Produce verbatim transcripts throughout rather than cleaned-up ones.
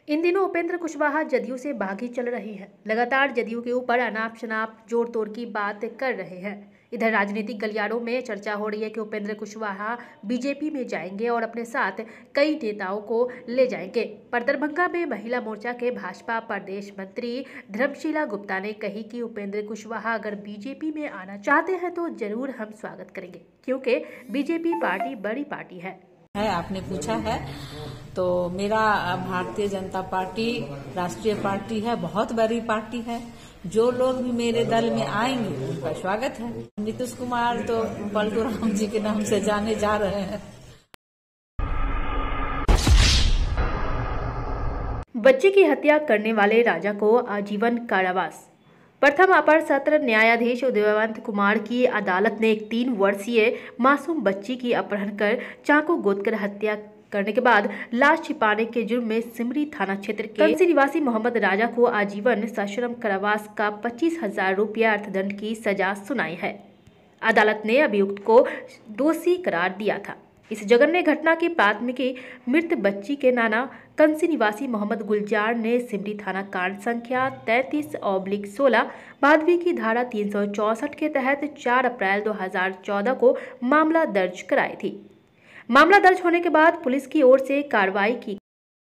इन दिनों उपेंद्र कुशवाहा जदयू से बागी चल रही है। लगातार जदयू के ऊपर अनाप शनाप जोड़ तोड़ की बात कर रहे हैं। इधर राजनीतिक गलियारों में चर्चा हो रही है कि उपेंद्र कुशवाहा बीजेपी में जाएंगे और अपने साथ कई नेताओं को ले जाएंगे। पर दरभंगा में महिला मोर्चा के भाजपा प्रदेश मंत्री धर्मशीला गुप्ता ने कही कि उपेंद्र कुशवाहा अगर बीजेपी में आना चाहते हैं तो जरूर हम स्वागत करेंगे, क्योंकि बीजेपी पार्टी बड़ी पार्टी है। है आपने पूछा है तो मेरा भारतीय जनता पार्टी राष्ट्रीय पार्टी है, बहुत बड़ी पार्टी है। जो लोग भी मेरे दल में आएंगे उनका स्वागत है। नीतीश कुमार तो पलटू राम जी के नाम से जाने जा रहे हैं। बच्चे की हत्या करने वाले राजा को आजीवन कारावास। प्रथम अपर सत्र न्यायाधीश उदयवंत कुमार की अदालत ने एक तीन वर्षीय मासूम बच्ची की अपहरण कर चाकू गोदकर हत्या करने के बाद लाश छिपाने के जुर्म में सिमरी थाना क्षेत्र के कंसी निवासी मोहम्मद राजा को आजीवन सश्रम कारावास का पच्चीस हजार रुपया अर्थदंड की सजा सुनाई है। अदालत ने अभियुक्त को दोषी करार दिया था। इस जघन्य घटना की प्राथमिकी मृत बच्ची के नाना कंसी निवासी मोहम्मद गुलजार ने सिमरी थाना कांड संख्या तैंतीस ऑब्लिक सोलह भादवी की धारा तीन सौ चौसठ के तहत चार अप्रैल दो हजार चौदह को मामला दर्ज कराई थी। मामला दर्ज होने के बाद पुलिस की ओर से कार्रवाई की।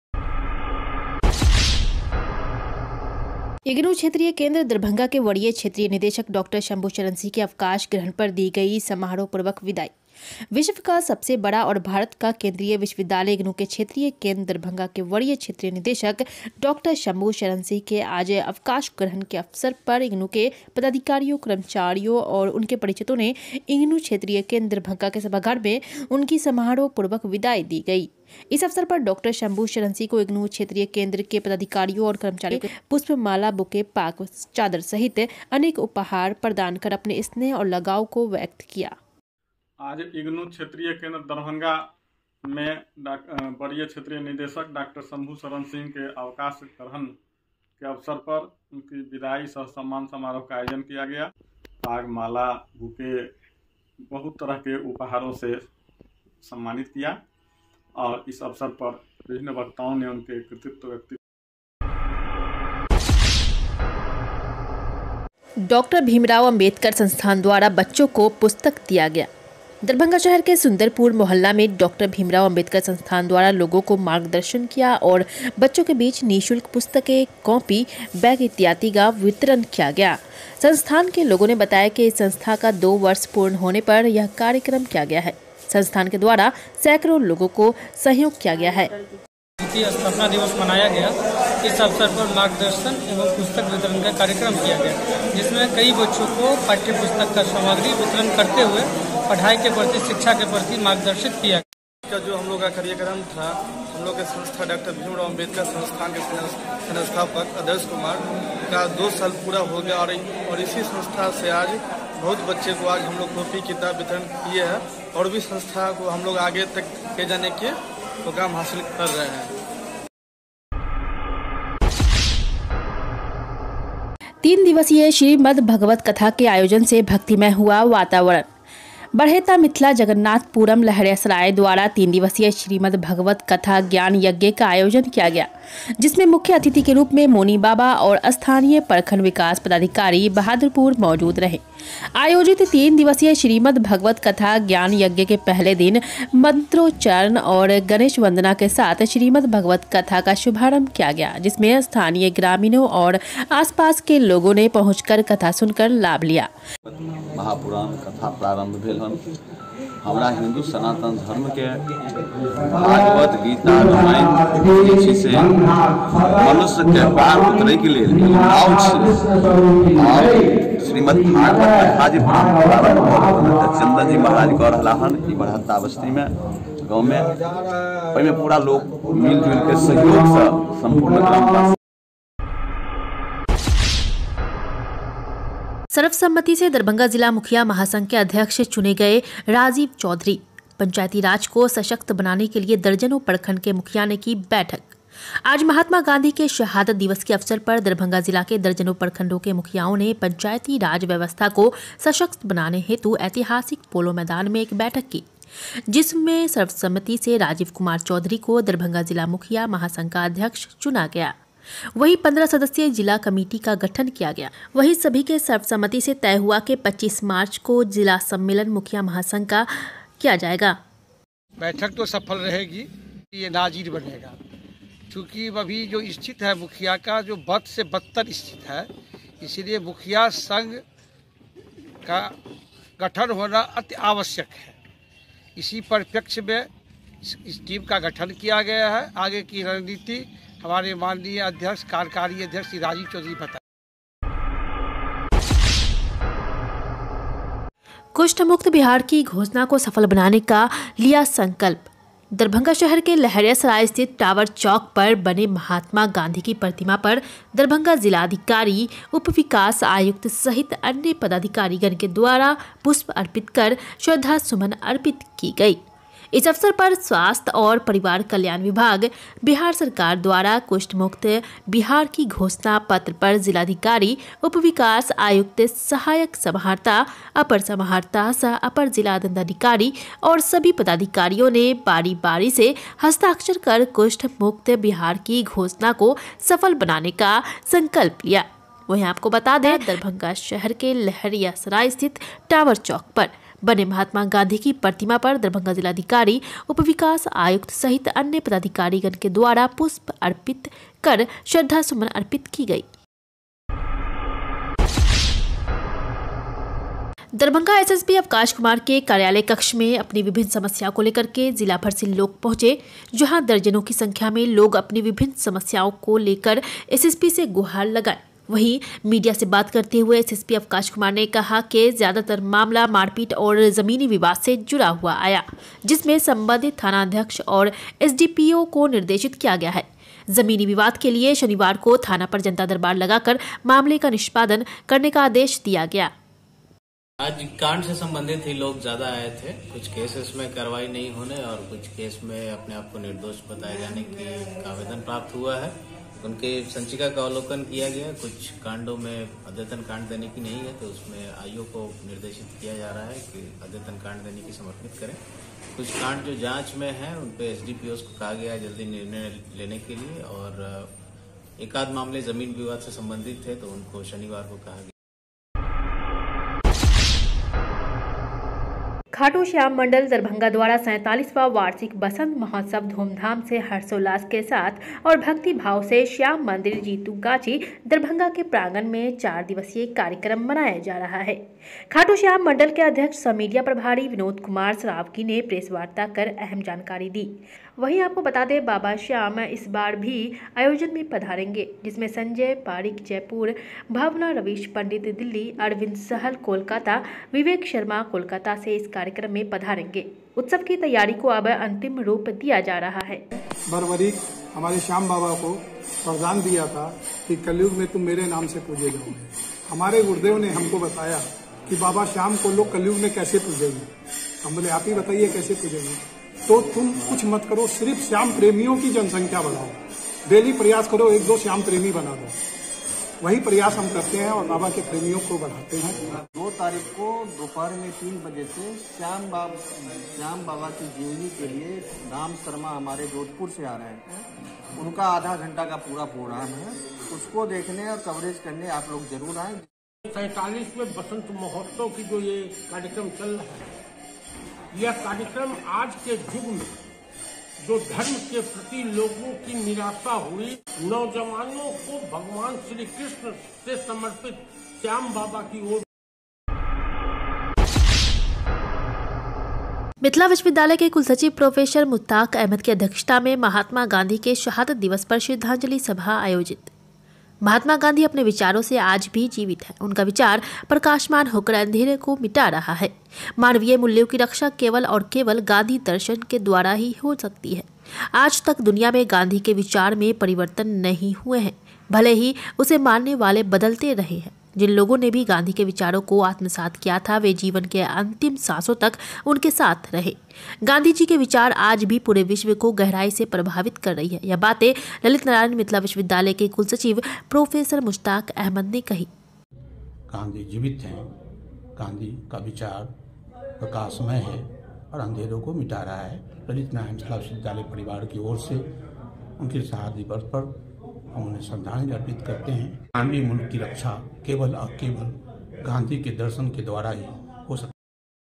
इग्नू क्षेत्रीय केंद्र दरभंगा के वरीय क्षेत्रीय निदेशक डॉक्टर शंभू शरण सिंह के अवकाश ग्रहण पर दी गई समारोह पूर्वक विदाई। विश्व का सबसे बड़ा और भारत का केंद्रीय विश्वविद्यालय इग्नू के क्षेत्रीय केंद्र दरभंगा के वरीय क्षेत्रीय निदेशक डॉक्टर शंभू शरण सिंह के आज अवकाश ग्रहण के अवसर पर इग्नू के पदाधिकारियों, कर्मचारियों और उनके परिचितों ने इग्नू क्षेत्रीय केंद्र दरभंगा के सभागार में उनकी समारोह पूर्वक विदाई दी गई। इस अवसर पर डॉक्टर शंभू शरण सिंह को इग्नू क्षेत्रीय केंद्र के पदाधिकारियों और कर्मचारियों को पुष्प माला, बुके, पाक, चादर सहित अनेक उपहार प्रदान कर अपने स्नेह और लगाव को व्यक्त किया। आज इग्नू क्षेत्रीय केंद्र दरभंगा में वरीय क्षेत्रीय निदेशक डॉक्टर शंभू शरण सिंह के अवकाश ग्रहण के अवसर पर उनकी विदाई सह सम्मान समारोह का आयोजन किया गया। पाग, माला, बुके, बहुत तरह के उपहारों से सम्मानित किया और इस अवसर पर विभिन्न वक्ताओं ने उनके कृतित्व व्यक्ति। डॉक्टर भीमराव अंबेडकर संस्थान द्वारा बच्चों को पुस्तक दिया गया। दरभंगा शहर के सुंदरपुर मोहल्ला में डॉक्टर भीमराव अंबेडकर संस्थान द्वारा लोगों को मार्गदर्शन किया और बच्चों के बीच निःशुल्क पुस्तकें, कॉपी, बैग इत्यादि का वितरण किया गया। संस्थान के लोगों ने बताया कि इस संस्था का दो वर्ष पूर्ण होने पर यह कार्यक्रम किया गया है। संस्थान के द्वारा सैकड़ों लोगों को सहयोग किया गया है। स्थापना दिवस मनाया गया। इस अवसर पर मार्गदर्शन एवं पुस्तक वितरण का कार्यक्रम किया गया, जिसमें कई बच्चों को पाठ्य पुस्तक का सामग्री वितरण करते हुए पढ़ाई के प्रति, शिक्षा के प्रति मार्गदर्शित किया गया। जो हम लोग का कार्यक्रम था, हम लोग के संस्था डॉक्टर भीमराव अम्बेडकर संस्थान के संस्थापक आदर्श कुमार का दो साल पूरा हो गया और, और इसी संस्था से आज बहुत बच्चे को आज हम लोग कॉपी किताब वितरण किए हैं और भी संस्था को हम लोग आगे तक ले जाने के प्रोग्राम हासिल कर रहे हैं। तीन दिवसीय श्रीमद् भगवत कथा के आयोजन से भक्तिमय हुआ वातावरण। बढ़ेता मिथिला जगन्नाथपुरम लहरियासराय द्वारा तीन दिवसीय श्रीमद् भगवत कथा ज्ञान यज्ञ का आयोजन किया गया, जिसमें मुख्य अतिथि के रूप में मोनी बाबा और स्थानीय प्रखंड विकास पदाधिकारी बहादुरपुर मौजूद रहे। आयोजित तीन दिवसीय श्रीमद् भगवत कथा ज्ञान यज्ञ के पहले दिन मंत्रोच्चारण और गणेश वंदना के साथ श्रीमद् भगवत कथा का शुभारंभ किया गया, जिसमें स्थानीय ग्रामीणों और आसपास के लोगों ने पहुंचकर कथा सुनकर लाभ लिया। महापुराण कथा प्रारंभ भेल हन। हमरा हिंदू सनातन धर्म के भागवत, गीता, रामायण जे से मनुष्य के पार उतरे के लिए नाव छै। श्रीमद् भागवत कथा जी प्रारंभ चंदन जी महाराज कह रहा हन कि बढ़ता बस्ती में गाँव में ओहिमे पूरा लोग मिलजुल के सहयोग से संपूर्ण ग्रामवासी सर्वसम्मति से दरभंगा जिला मुखिया महासंघ के अध्यक्ष चुने गए राजीव चौधरी। पंचायती राज को सशक्त बनाने के लिए दर्जनों प्रखंड के मुखिया ने की बैठक। आज महात्मा गांधी के शहादत दिवस के अवसर पर दरभंगा जिला के दर्जनों प्रखंडों के मुखियाओं ने पंचायती राज व्यवस्था को सशक्त बनाने हेतु ऐतिहासिक पोलो मैदान में एक बैठक की। जिसमें सर्वसम्मति से राजीव कुमार चौधरी को दरभंगा जिला मुखिया महासंघ का अध्यक्ष चुना गया। वहीं पंद्रह सदस्यीय जिला कमेटी का गठन किया गया। वहीं सभी के सर्वसम्मति से तय हुआ कि पच्चीस मार्च को जिला सम्मेलन मुखिया महासंघ का किया जाएगा। बैठक तो सफल रहेगी, ये नाजीर बनेगा, क्योंकि अभी जो स्थित है मुखिया का जो बद से बदतर स्थित है, इसलिए मुखिया संघ का गठन होना अति आवश्यक है। इसी परिप्रेक्ष्य में इस टीम का गठन किया गया है। आगे की रणनीति हमारे माननीय अध्यक्ष कार्यकारी अध्यक्ष श्री राजीव चौधरी बता। कुष्ठ मुक्त बिहार की घोषणा को सफल बनाने का लिया संकल्प। दरभंगा शहर के लहरियासराय स्थित टावर चौक पर बने महात्मा गांधी की प्रतिमा पर दरभंगा जिलाधिकारी, उप विकास आयुक्त सहित अन्य पदाधिकारीगण के द्वारा पुष्प अर्पित कर श्रद्धा सुमन अर्पित की गई। इस अवसर पर स्वास्थ्य और परिवार कल्याण विभाग, बिहार सरकार द्वारा कुष्ठ मुक्त बिहार की घोषणा पत्र पर जिलाधिकारी, उप विकास आयुक्त, सहायक समाहर्ता, अपर समाहर्ता सह अपर जिला दंडाधिकारी और सभी पदाधिकारियों ने बारी बारी से हस्ताक्षर कर कुष्ठ मुक्त बिहार की घोषणा को सफल बनाने का संकल्प लिया। वहीं आपको बता दें, दरभंगा शहर के लहरियासराय स्थित टावर चौक पर बने महात्मा गांधी की प्रतिमा पर दरभंगा जिलाधिकारी, उप विकास आयुक्त सहित अन्य पदाधिकारीगण के द्वारा पुष्प अर्पित कर श्रद्धा सुमन अर्पित की गई। दरभंगा एसएसपी अवकाश कुमार के कार्यालय कक्ष में अपनी विभिन्न समस्याओं को लेकर के जिला भर से लोग पहुंचे, जहां दर्जनों की संख्या में लोग अपनी विभिन्न समस्याओं को लेकर एसएसपी से गुहार लगाए। वहीं मीडिया से बात करते हुए एसएसपी अवकाश कुमार ने कहा कि ज्यादातर मामला मारपीट और जमीनी विवाद से जुड़ा हुआ आया, जिसमें संबंधित थानाध्यक्ष और एसडीपीओ को निर्देशित किया गया है। जमीनी विवाद के लिए शनिवार को थाना पर जनता दरबार लगाकर मामले का निष्पादन करने का आदेश दिया गया। आज कांड से संबंधित ही लोग ज्यादा आए थे। कुछ केसेस में कार्रवाई नहीं होने और कुछ केस में अपने आप को निर्दोष बताए जाने की आवेदन प्राप्त हुआ है। उनके संचिका का अवलोकन किया गया। कुछ कांडों में अद्यतन कांड देने की नहीं है, तो उसमें आईओ को निर्देशित किया जा रहा है कि अद्यतन कांड देने की समर्पित करें। कुछ कांड जो जांच में है उन पे एसडीपीओस को कहा गया है जल्दी निर्णय लेने के लिए, और एक आध मामले जमीन विवाद से संबंधित थे तो उनको शनिवार को कहा गया। खाटू श्याम मंडल दरभंगा द्वारा सैंतालीसवां वार्षिक बसंत महोत्सव धूमधाम से हर्षोल्लास के साथ और भक्ति भाव से श्याम मंदिर जीतू गाची दरभंगा के प्रांगण में चार दिवसीय कार्यक्रम मनाया जा रहा है। खाटू श्याम मंडल के अध्यक्ष सह मीडिया प्रभारी विनोद कुमार सरावगी ने प्रेस वार्ता कर अहम जानकारी दी। वहीं आपको बता दें, बाबा श्याम इस बार भी आयोजन में पधारेंगे, जिसमें संजय पारिक जयपुर, भावना रवीश पंडित दिल्ली, अरविंद सहल कोलकाता, विवेक शर्मा कोलकाता से इस कार्यक्रम में पधारेंगे। उत्सव की तैयारी को अब अंतिम रूप दिया जा रहा है। बरबरी हमारे श्याम बाबा को वरदान दिया था कि कलयुग में तुम मेरे नाम से पूजे जाओगे। हमारे गुरुदेव ने हमको बताया कि बाबा श्याम को लोग कलयुग में कैसे पूजेंगे। हम बोले आप ही बताइए कैसे पूजेंगे। तो तुम कुछ मत करो, सिर्फ श्याम प्रेमियों की जनसंख्या बढ़ाओ, डेली प्रयास करो, एक दो श्याम प्रेमी बना दो। वही प्रयास हम करते हैं और बाबा के प्रेमियों को बढ़ाते हैं। दो तारीख को दोपहर में तीन बजे से श्याम बाबा श्याम बाबा की जीवनी के लिए राम शर्मा हमारे जोधपुर से आ रहे हैं। उनका आधा घंटा का पूरा प्रोग्राम है, उसको देखने और कवरेज करने आप लोग जरूर आए। सैतालीसवें बसंत महोत्सव की जो ये कार्यक्रम चल रहा है, यह कार्यक्रम आज के युग में जो धर्म के प्रति लोगों की निराशा हुई, नौजवानों को भगवान श्री कृष्ण से समर्पित श्याम बाबा की ओर। मिथिला विश्वविद्यालय के कुलसचिव प्रोफेसर मुश्ताक अहमद की अध्यक्षता में महात्मा गांधी के शहादत दिवस पर श्रद्धांजलि सभा आयोजित। महात्मा गांधी अपने विचारों से आज भी जीवित है। उनका विचार प्रकाशमान होकर अंधेरे को मिटा रहा है। मानवीय मूल्यों की रक्षा केवल और केवल गांधी दर्शन के द्वारा ही हो सकती है। आज तक दुनिया में गांधी के विचार में परिवर्तन नहीं हुए हैं, भले ही उसे मानने वाले बदलते रहे हैं। जिन लोगों ने भी गांधी के विचारों को आत्मसात किया था, वे जीवन के अंतिम सांसों तक उनके साथ रहे। गांधी जी के विचार आज भी पूरे विश्व को गहराई से प्रभावित कर रही है। यह बातें ललित नारायण मिथिला विश्वविद्यालय के कुलसचिव प्रोफेसर मुश्ताक अहमद ने कही। गांधी जीवित हैं, गांधी का विचार प्रकाशमय है और अंधेरों को मिटा रहा है। ललित नारायण मिथिला विश्वविद्यालय परिवार की ओर से उनके शहादत दिवस पर हम उन्हें श्रद्धांजलि अर्पित करते हैं। गांधी मुल्क की रक्षा केवल और केवल गांधी के दर्शन के द्वारा ही हो सकती है।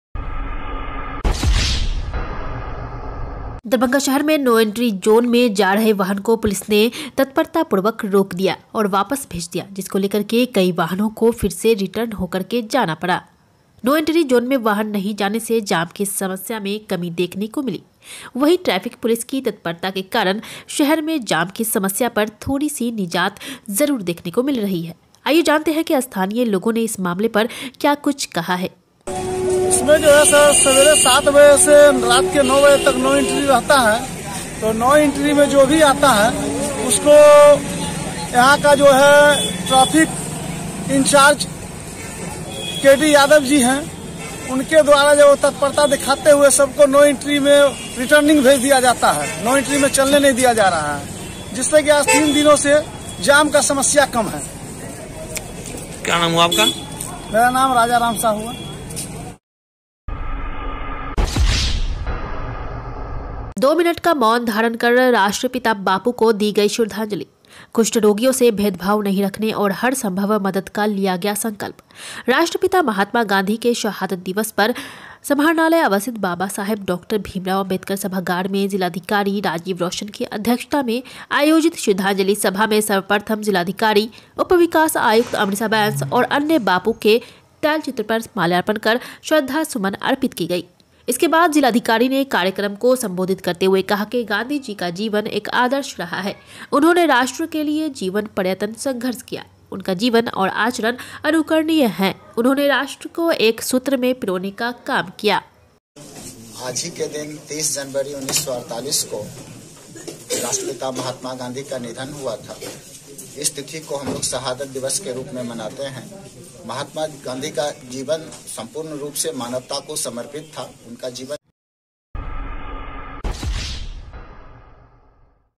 दरभंगा शहर में नो एंट्री जोन में जा रहे वाहन को पुलिस ने तत्परता पूर्वक रोक दिया और वापस भेज दिया, जिसको लेकर के कई वाहनों को फिर से रिटर्न होकर के जाना पड़ा। नो एंट्री जोन में वाहन नहीं जाने से जाम की समस्या में कमी देखने को मिली। वहीं ट्रैफिक पुलिस की तत्परता के कारण शहर में जाम की समस्या पर थोड़ी सी निजात जरूर देखने को मिल रही है। आइए जानते हैं कि स्थानीय लोगों ने इस मामले पर क्या कुछ कहा है। इसमें जो है सर सवेरे सात बजे से रात के नौ बजे तक नो एंट्री रहता है। तो नो एंट्री में जो भी आता है उसको यहाँ का जो है traffic incharge K D Yadav ji हैं, उनके द्वारा जो तत्परता दिखाते हुए सबको नो एंट्री में रिटर्निंग भेज दिया जाता है। नो एंट्री में चलने नहीं दिया जा रहा है, जिससे कि आज तीन दिनों से जाम का समस्या कम है। क्या नाम हुआ आपका? मेरा नाम राजा राम साहू हुआ। दो मिनट का मौन धारण कर राष्ट्रपिता बापू को दी गई श्रद्धांजलि। कुष्ठ रोगियों से भेदभाव नहीं रखने और हर संभव मदद का लिया गया संकल्प। राष्ट्रपिता महात्मा गांधी के शहादत दिवस पर समाहरणालय अवस्थित बाबा साहेब डॉक्टर भीमराव अम्बेडकर सभागार में जिलाधिकारी राजीव रोशन की अध्यक्षता में आयोजित श्रद्धांजलि सभा में सर्वप्रथम जिलाधिकारी, उप विकास आयुक्त अमृता बैंस और अन्य बापू के तैलचित्र पर माल्यार्पण कर श्रद्धा सुमन अर्पित की गई। इसके बाद जिलाधिकारी ने कार्यक्रम को संबोधित करते हुए कहा कि गांधी जी का जीवन एक आदर्श रहा है। उन्होंने राष्ट्र के लिए जीवन पर्यटन संघर्ष किया। उनका जीवन और आचरण अनुकरणीय है। उन्होंने राष्ट्र को एक सूत्र में पिरोने का काम किया। आज ही के दिन तीस जनवरी उन्नीस सौ अड़तालीस को राष्ट्रपिता महात्मा गांधी का निधन हुआ था। इस तिथि को हम लोग शहादत दिवस के रूप में मनाते हैं। महात्मा गांधी का जीवन संपूर्ण रूप से मानवता को समर्पित था। उनका जीवन